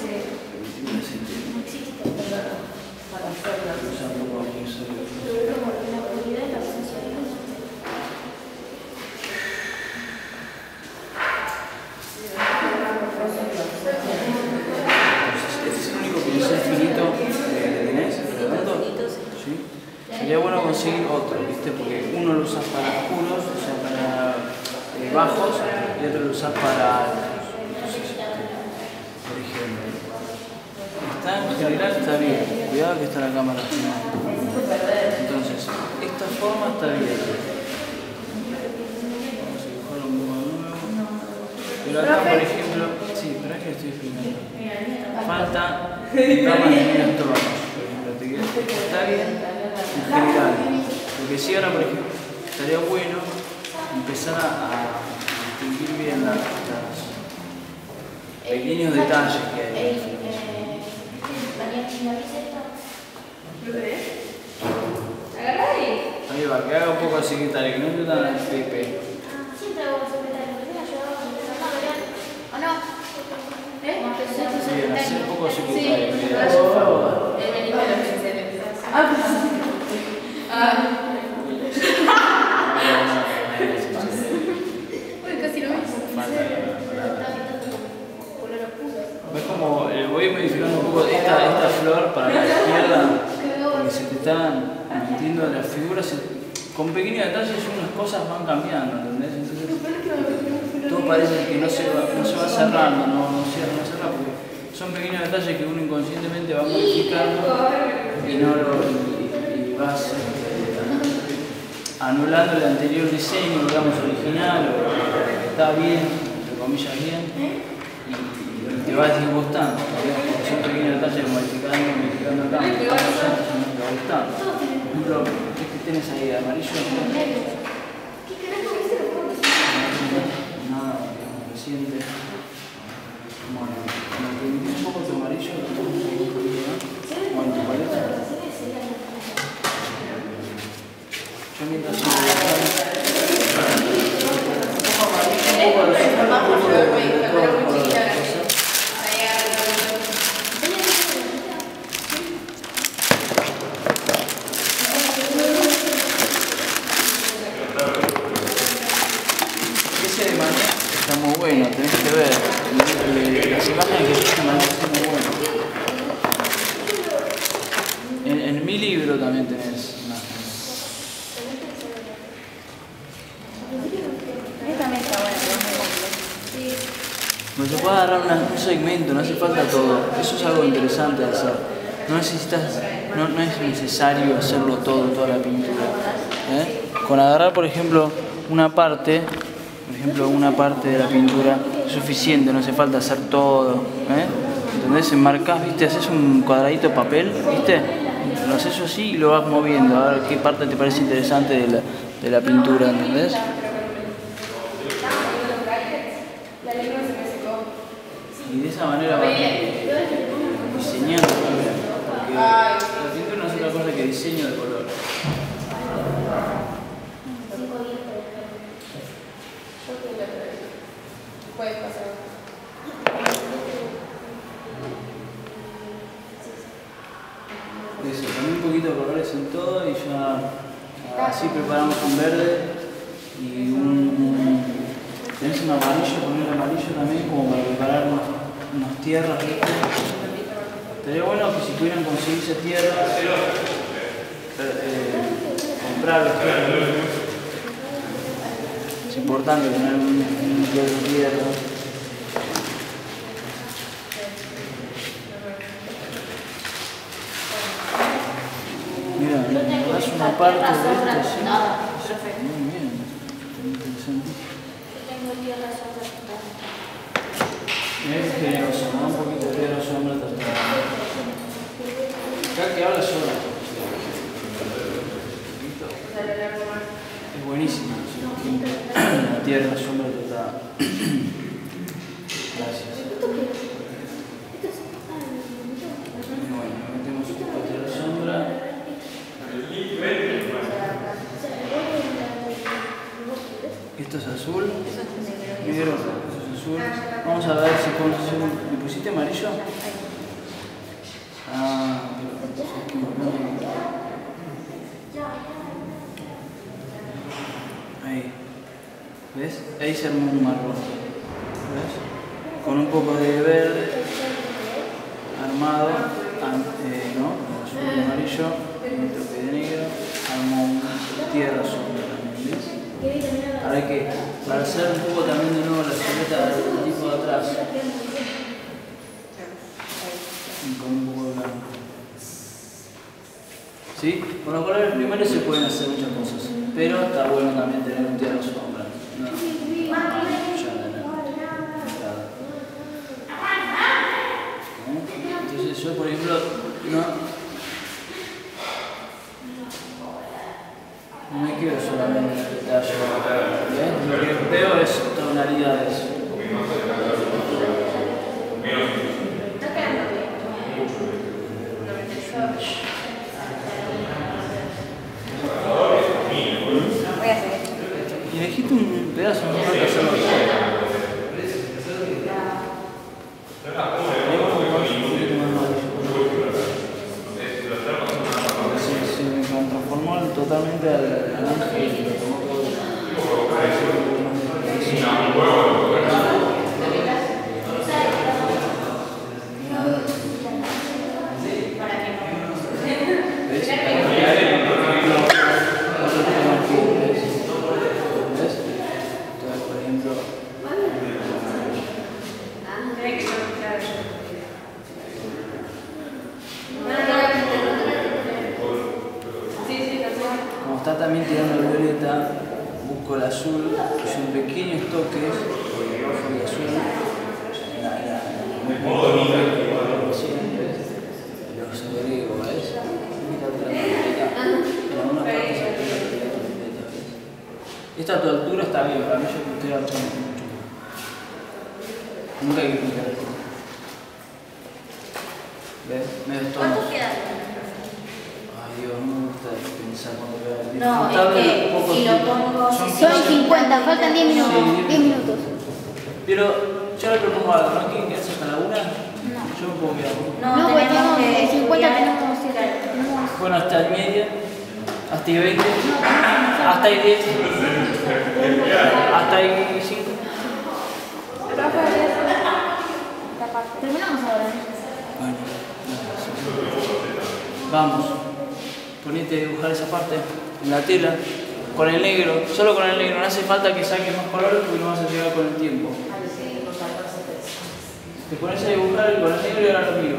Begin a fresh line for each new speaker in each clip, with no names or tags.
Sería bueno conseguir otro, ¿viste? Porque uno lo usas para oscuros, o sea, para bajos, y otro lo usas para altos. Entonces, por ejemplo, en general está bien. Cuidado que está la cámara filmando. Entonces, esta forma está bien. Vamos a dibujarlo un poco de nuevo. Pero acá, por ejemplo, sí, pero es que estoy explicando. Falta camas de menos tonos, por ejemplo. Está bien. En general, porque si ahora, por ejemplo, estaría bueno empezar a distinguir bien los pequeños detalles que hay. Ahí va, que haga un poco de secretaria, que no esté tan pepe. Bien, hacer un poco de secretaria. Por favor. ¿Ves como voy modificando un poco esta flor para la izquierda? Porque se te están metiendo las figuras con pequeños detalles, unas cosas van cambiando, ¿entendés? Entonces todo parece que no se va cerrando, no cierra, porque son pequeños detalles que uno inconscientemente va modificando y vas anulando el anterior diseño, digamos, original, o que está bien, entre comillas bien, y te vas disgustando, porque son pequeños detalles modificando acá, te va gustando. Por ejemplo, ¿qué tenés ahí de amarillo?
¿Qué carajo es eso?
Nada, reciente. Bueno, como que un poco tu amarillo, bueno, tu paleta. Yo mientras un poco ese de mañana está muy bueno, tenés que ver las imágenes que se llaman muy bueno. En mi libro también tenés imágenes. No se puede agarrar un segmento, no hace falta todo. Eso es algo interesante de hacer. No es necesario hacerlo todo, toda la pintura. Con agarrar, por ejemplo, una parte de la pintura es suficiente, no hace falta hacer todo. ¿Entendés? Enmarcás, ¿viste? Haces un cuadradito de papel, ¿viste? Lo haces así y lo vas moviendo. A ver qué parte te parece interesante de la pintura, ¿entendés? Y de esa manera vas diseñando, porque la pintura no es otra cosa que diseño de color.
Puede pasar.
Eso, también un poquito de colores en todo y ya así preparamos un verde y tenés un amarillo, poner amarillo también como para preparar unas tierras, ¿viste? Estaría bueno que si pudieran conseguirse tierras, comprarlas. Es importante tener un kilo de tierra. Mira, me das una parte de esto, ¿sí? Muy bien, interesante.
Tengo tierra sombra total.
Es generoso, ¿no? Un poquito de tierra sombra total. Acá que habla sola. Es buenísimo, la tierra sombra total. Gracias. Bueno, metemos un poco de tierra sombra. Esto es azul, negro, esto es azul. Vamos a ver si le pusiste Ah, pero entonces que ahí. ¿Ves? Ahí se armó un marrón. ¿Ves? Con un poco de verde armado, ¿no? Con azul y amarillo, un toque de negro, armó un tierra sombra también, ¿ves? Ahora hay que, para hacer un poco también de nuevo la silueta del tipo de atrás, con un poco de blanco. ¿Sí? Con los colores primarios se pueden hacer muchas cosas, pero está bueno también tener un tierra sombra. ¿No? Entonces yo, por ejemplo, no me quedo solamente en el detalle, ¿eh? Lo que veo es tonalidades. Y elegiste un pedazo, no hay que hacerlo todo. Se me transformó totalmente al ángel y lo tomó todo. Como está también tirando el violeta, busco el azul, hice un pequeños toques de rojo y azul, los agrego, ¿ves? Esta a tu altura está bien, para mí yo que estoy avanzando mucho. Nunca hay que pintar esto. ¿Ves? Me destono.
¿Cuánto queda?
Ay Dios, no me gusta pensar cuando veo el
No, es que si lo pongo...
Son 50, faltan 10 minutos.
Sí,
10 minutos.
Pero yo le propongo algo, ¿no quieren quedarse hasta la una?
No.
Yo me puedo quedar.
No, pues tenemos
que
50,
estudiar.
tenemos 7.
Bueno, hasta y media, hasta y 20, hasta y 10, hasta y 5.
Terminamos ahora.
Bueno, vamos. Ponete a dibujar esa parte en la tela, con el negro, solo con el negro, no hace falta que saques más colores porque no vas a llegar con el tiempo. Te pones a dibujar con el negro y ahora lo miro.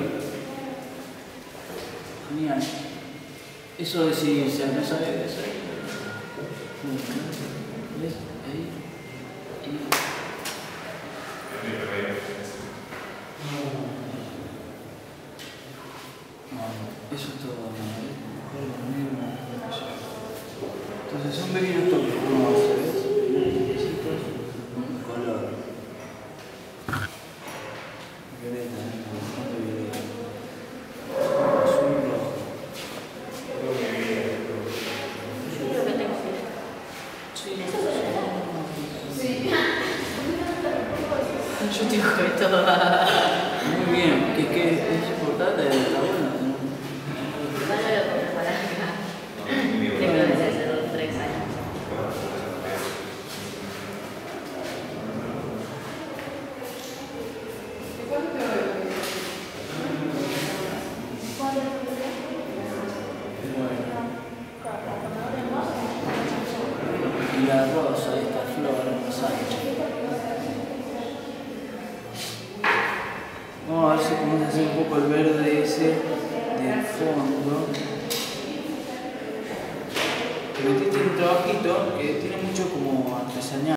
Genial. Eso de si se no sabe qué hacer. ¿Ves? Ahí. Eso es todo. Entonces son pequeños toques que uno hace, ¿ves? Toquecitos, color. Violeta, bastante violeta. Azul, rojo. Sí. Yo dibujo todo. Muy bien, que es importante, está bueno. Y la rosa, esta flor hermosa. Vamos a ver si podemos hacer un poco el verde ese del fondo. Pero este tiene un trabajito que tiene mucho como artesanía.